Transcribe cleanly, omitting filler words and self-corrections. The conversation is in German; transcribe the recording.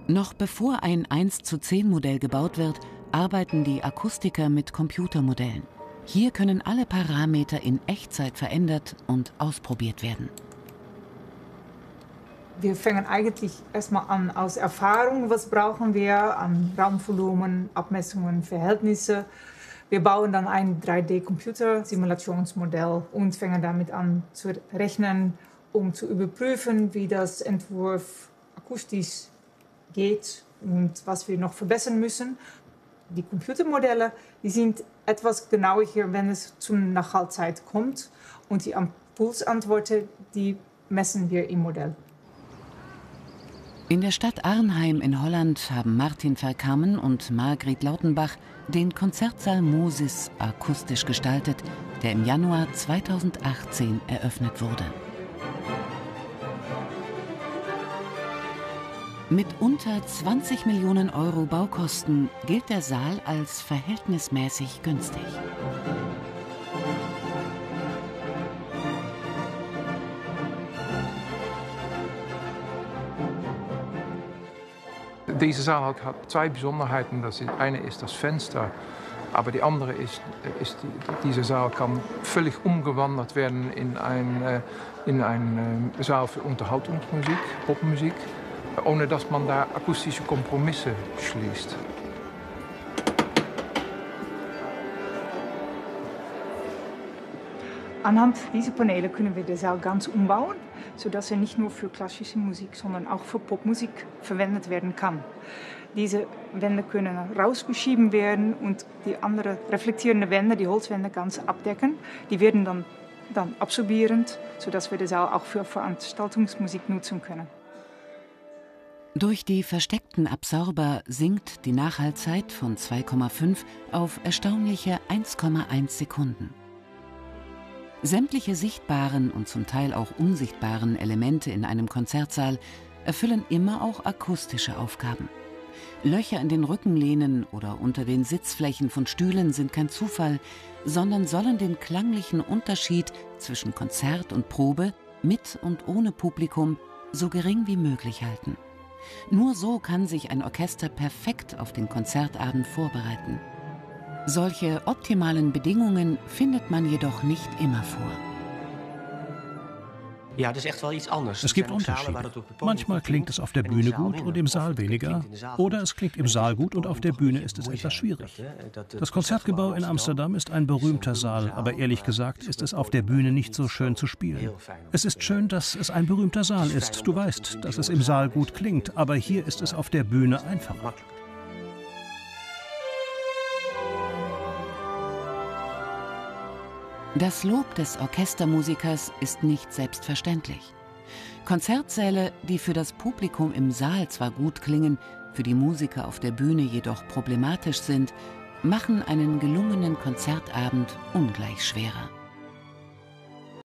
Noch bevor ein 1:10 Modell gebaut wird, arbeiten die Akustiker mit Computermodellen. Hier können alle Parameter in Echtzeit verändert und ausprobiert werden. Wir fangen eigentlich erstmal an aus Erfahrung, was brauchen wir an Raumvolumen, Abmessungen, Verhältnisse. Wir bauen dann ein 3D-Computer-Simulationsmodell und fangen damit an zu rechnen, um zu überprüfen, wie das Entwurf akustisch geht und was wir noch verbessern müssen. Die Computermodelle, die sind etwas genauer hier, wenn es zur Nachhaltzeit kommt. Und die Impulsantworten, die messen wir im Modell. In der Stadt Arnhem in Holland haben Martin Verkammen und Margriet Lautenbach den Konzertsaal Mosis akustisch gestaltet, der im Januar 2018 eröffnet wurde. Mit unter 20 Millionen Euro Baukosten gilt der Saal als verhältnismäßig günstig. Deze Zaal hat zwei Besonderheiten. Das eine ist das Fenster, aber die andere ist, diese Saal kann völlig umgewandelt werden in ein Saal für Unterhaltungsmusik, Popmusik, ohne dass man da akustische Kompromisse schließt. Anhand dieser Paneele können wir den Saal ganz umbauen, sodass er nicht nur für klassische Musik, sondern auch für Popmusik verwendet werden kann. Diese Wände können rausgeschieben werden und die anderen reflektierenden Wände, die Holzwände, ganz abdecken. Die werden dann absorbierend, sodass wir den Saal auch für Veranstaltungsmusik nutzen können. Durch die versteckten Absorber sinkt die Nachhallzeit von 2,5 auf erstaunliche 1,1 Sekunden. Sämtliche sichtbaren und zum Teil auch unsichtbaren Elemente in einem Konzertsaal erfüllen immer auch akustische Aufgaben. Löcher in den Rückenlehnen oder unter den Sitzflächen von Stühlen sind kein Zufall, sondern sollen den klanglichen Unterschied zwischen Konzert und Probe, mit und ohne Publikum, so gering wie möglich halten. Nur so kann sich ein Orchester perfekt auf den Konzertabend vorbereiten. Solche optimalen Bedingungen findet man jedoch nicht immer vor. Ja, das ist echt wel iets anders. Es gibt Unterschiede. Manchmal klingt es auf der Bühne gut und im Saal weniger. Oder es klingt im Saal gut und auf der Bühne ist es etwas schwierig. Das Konzertgebouw in Amsterdam ist ein berühmter Saal, aber ehrlich gesagt ist es auf der Bühne nicht so schön zu spielen. Es ist schön, dass es ein berühmter Saal ist. Du weißt, dass es im Saal gut klingt, aber hier ist es auf der Bühne einfacher. Das Lob des Orchestermusikers ist nicht selbstverständlich. Konzertsäle, die für das Publikum im Saal zwar gut klingen, für die Musiker auf der Bühne jedoch problematisch sind, machen einen gelungenen Konzertabend ungleich schwerer.